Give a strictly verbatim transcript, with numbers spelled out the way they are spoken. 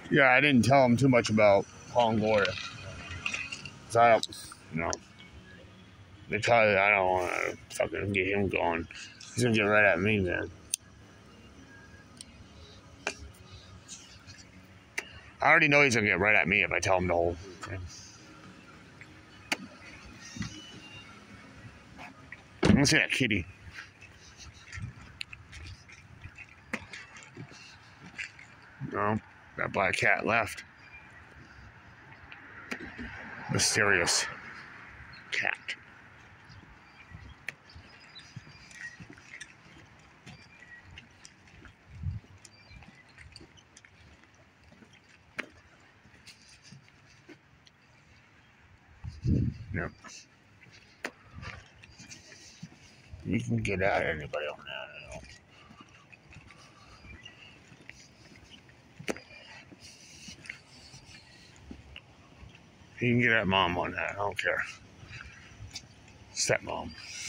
Yeah, I didn't tell him too much about Paul and Gloria. So I don't, you know, because I don't want to fucking get him going. He's gonna get right at me then. I already know he's gonna get right at me if I tell him the whole thing. I'm gonna see that kitty. No, that black cat left. Mysterious cat. Yep. You can get at anybody on that. You can get at mom on that. I don't care. Stepmom.